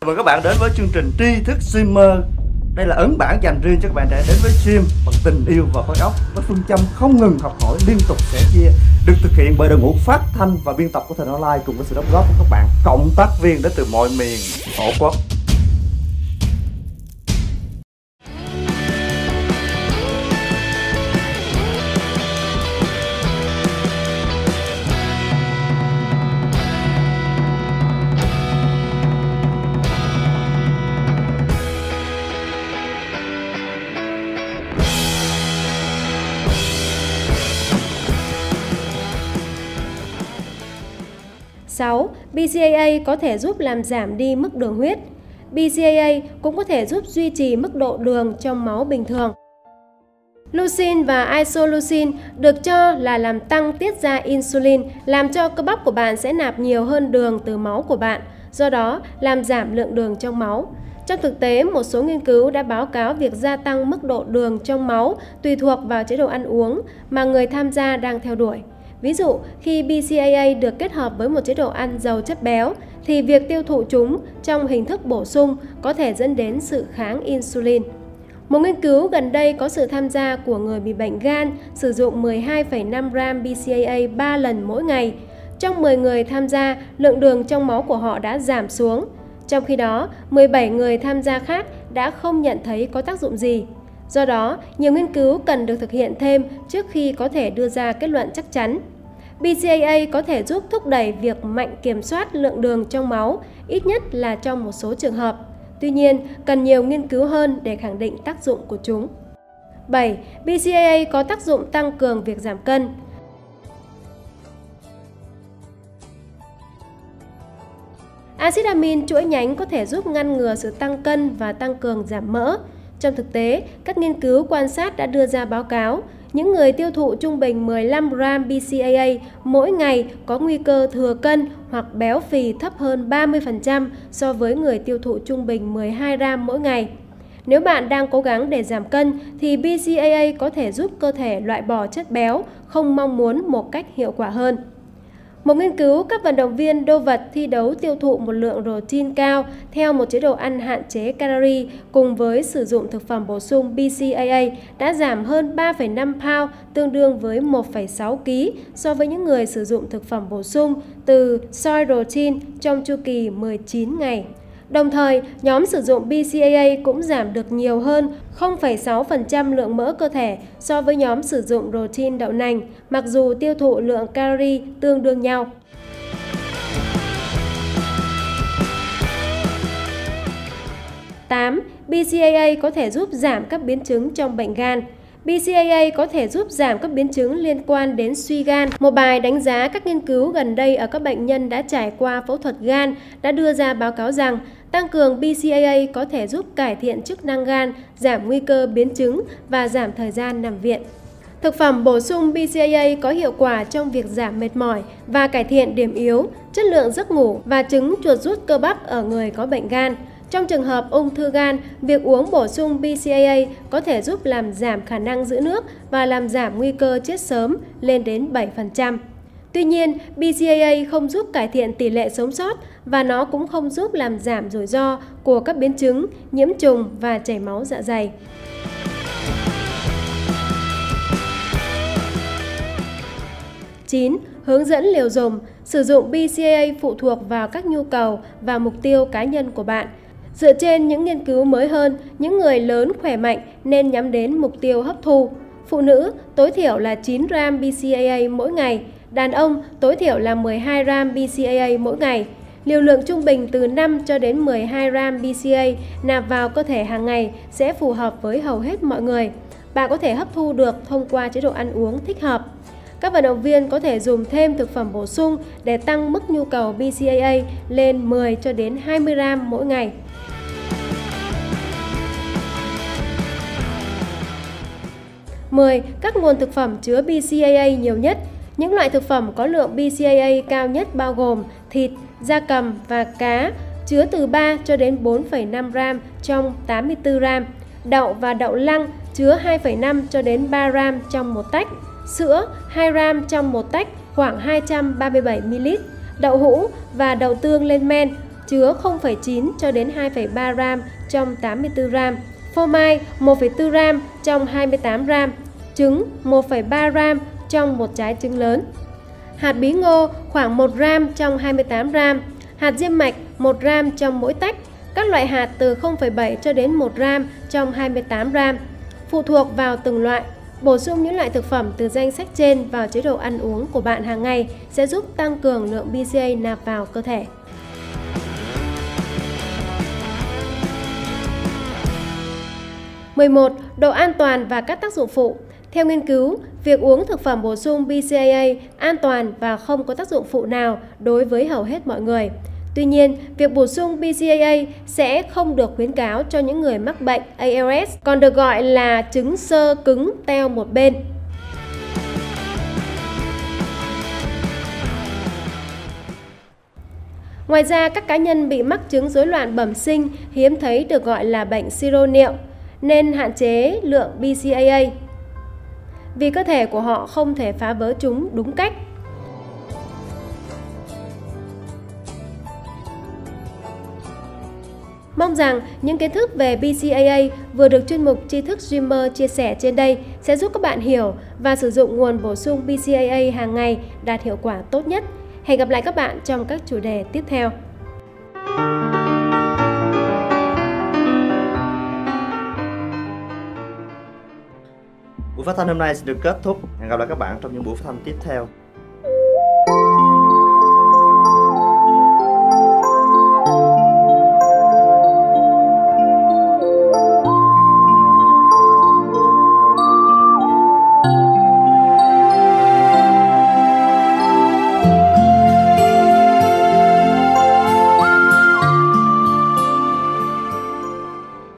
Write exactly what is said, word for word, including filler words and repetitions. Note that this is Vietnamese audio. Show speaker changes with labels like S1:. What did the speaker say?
S1: Mời các bạn đến với chương trình Tri Thức Streamer. Đây là ấn bản dành riêng cho các bạn trẻ đến với stream bằng tình yêu và khối óc, với phương châm không ngừng học hỏi, liên tục sẻ chia, được thực hiện bởi đội ngũ phát thanh và biên tập của Thành Online cùng với sự đóng góp của các bạn cộng tác viên đến từ mọi miền tổ quốc.
S2: sáu. bê xê a a có thể giúp làm giảm đi mức đường huyết. bê xê a a cũng có thể giúp duy trì mức độ đường trong máu bình thường. Leucine và isoleucine được cho là làm tăng tiết ra insulin, làm cho cơ bắp của bạn sẽ nạp nhiều hơn đường từ máu của bạn, do đó làm giảm lượng đường trong máu. Trong thực tế, một số nghiên cứu đã báo cáo việc gia tăng mức độ đường trong máu tùy thuộc vào chế độ ăn uống mà người tham gia đang theo đuổi. Ví dụ, khi bê xê a a được kết hợp với một chế độ ăn giàu chất béo, thì việc tiêu thụ chúng trong hình thức bổ sung có thể dẫn đến sự kháng insulin. Một nghiên cứu gần đây có sự tham gia của người bị bệnh gan sử dụng mười hai phẩy năm gram bê xê a a ba lần mỗi ngày. Trong mười người tham gia, lượng đường trong máu của họ đã giảm xuống. Trong khi đó, mười bảy người tham gia khác đã không nhận thấy có tác dụng gì. Do đó, nhiều nghiên cứu cần được thực hiện thêm trước khi có thể đưa ra kết luận chắc chắn. bê xê a a có thể giúp thúc đẩy việc mạnh kiểm soát lượng đường trong máu, ít nhất là trong một số trường hợp. Tuy nhiên, cần nhiều nghiên cứu hơn để khẳng định tác dụng của chúng. bảy. bê xê a a có tác dụng tăng cường việc giảm cân. Axit amin chuỗi nhánh có thể giúp ngăn ngừa sự tăng cân và tăng cường giảm mỡ. Trong thực tế, các nghiên cứu quan sát đã đưa ra báo cáo, những người tiêu thụ trung bình mười lăm gram bê xê a a mỗi ngày có nguy cơ thừa cân hoặc béo phì thấp hơn ba mươi phần trăm so với người tiêu thụ trung bình mười hai gram mỗi ngày. Nếu bạn đang cố gắng để giảm cân, thì bê xê a a có thể giúp cơ thể loại bỏ chất béo không mong muốn một cách hiệu quả hơn. Một nghiên cứu các vận động viên đô vật thi đấu tiêu thụ một lượng protein cao theo một chế độ ăn hạn chế calorie cùng với sử dụng thực phẩm bổ sung bê xê a a đã giảm hơn ba phẩy năm pound, tương đương với một phẩy sáu ki lô gam so với những người sử dụng thực phẩm bổ sung từ soy protein trong chu kỳ mười chín ngày. Đồng thời, nhóm sử dụng bê xê a a cũng giảm được nhiều hơn không phẩy sáu phần trăm lượng mỡ cơ thể so với nhóm sử dụng protein đậu nành, mặc dù tiêu thụ lượng calorie tương đương nhau. tám. bê xê a a có thể giúp giảm các biến chứng trong bệnh gan. bê xê a a có thể giúp giảm các biến chứng liên quan đến suy gan. Một bài đánh giá các nghiên cứu gần đây ở các bệnh nhân đã trải qua phẫu thuật gan đã đưa ra báo cáo rằng tăng cường bê xê a a có thể giúp cải thiện chức năng gan, giảm nguy cơ biến chứng và giảm thời gian nằm viện. Thực phẩm bổ sung bê xê a a có hiệu quả trong việc giảm mệt mỏi và cải thiện điểm yếu, chất lượng giấc ngủ và chứng chuột rút cơ bắp ở người có bệnh gan. Trong trường hợp ung thư gan, việc uống bổ sung bê xê a a có thể giúp làm giảm khả năng giữ nước và làm giảm nguy cơ chết sớm lên đến bảy phần trăm. Tuy nhiên, bê xê a a không giúp cải thiện tỷ lệ sống sót và nó cũng không giúp làm giảm rủi ro của các biến chứng, nhiễm trùng và chảy máu dạ dày. chín. Hướng dẫn liều dùng. Sử dụng bê xê a a phụ thuộc vào các nhu cầu và mục tiêu cá nhân của bạn. Dựa trên những nghiên cứu mới hơn, những người lớn khỏe mạnh nên nhắm đến mục tiêu hấp thu. Phụ nữ tối thiểu là chín gram bê xê a a mỗi ngày, đàn ông tối thiểu là mười hai gram bê xê a a mỗi ngày. Liều lượng trung bình từ năm cho đến mười hai gram bê xê a nạp vào cơ thể hàng ngày sẽ phù hợp với hầu hết mọi người. Bạn có thể hấp thu được thông qua chế độ ăn uống thích hợp. Các vận động viên có thể dùng thêm thực phẩm bổ sung để tăng mức nhu cầu bê xê a a lên mười cho đến hai mươi gram mỗi ngày. mười. Các nguồn thực phẩm chứa bê xê a a nhiều nhất. Những loại thực phẩm có lượng bê xê a a cao nhất bao gồm thịt, gia cầm và cá, chứa từ ba cho đến bốn phẩy năm gram trong tám mươi tư gram. Đậu và đậu lăng chứa hai phẩy năm cho đến ba gram trong một tách. Sữa hai gram trong một tách, khoảng hai trăm ba mươi bảy mi li lít. Đậu hũ và đậu tương lên men chứa không phẩy chín cho đến hai phẩy ba gram trong tám mươi tư gram, phô mai một phẩy bốn gram trong hai mươi tám gram, trứng một phẩy ba gram trong một trái trứng lớn. Hạt bí ngô khoảng một gram trong hai mươi tám gram, hạt diêm mạch một gram trong mỗi tách, các loại hạt từ không phẩy bảy cho đến một gram trong hai mươi tám gram. Phụ thuộc vào từng loại, bổ sung những loại thực phẩm từ danh sách trên vào chế độ ăn uống của bạn hàng ngày sẽ giúp tăng cường lượng bê xê a nạp vào cơ thể. mười một. Độ an toàn và các tác dụng phụ. Theo nghiên cứu, việc uống thực phẩm bổ sung bê xê a an toàn và không có tác dụng phụ nào đối với hầu hết mọi người. Tuy nhiên, việc bổ sung bê xê a sẽ không được khuyến cáo cho những người mắc bệnh a lờ ét, còn được gọi là chứng xơ cứng teo một bên. Ngoài ra, các cá nhân bị mắc chứng rối loạn bẩm sinh hiếm thấy được gọi là bệnh siro niệu, nên hạn chế lượng bê xê a a vì cơ thể của họ không thể phá vỡ chúng đúng cách. Mong rằng những kiến thức về bê xê a a vừa được chuyên mục Tri thức Dreamer chia sẻ trên đây sẽ giúp các bạn hiểu và sử dụng nguồn bổ sung bê xê a a hàng ngày đạt hiệu quả tốt nhất. Hẹn gặp lại các bạn trong các chủ đề tiếp theo.
S1: Buổi phát thanh hôm nay sẽ được kết thúc. Hẹn gặp lại các bạn trong những buổi phát thanh tiếp theo.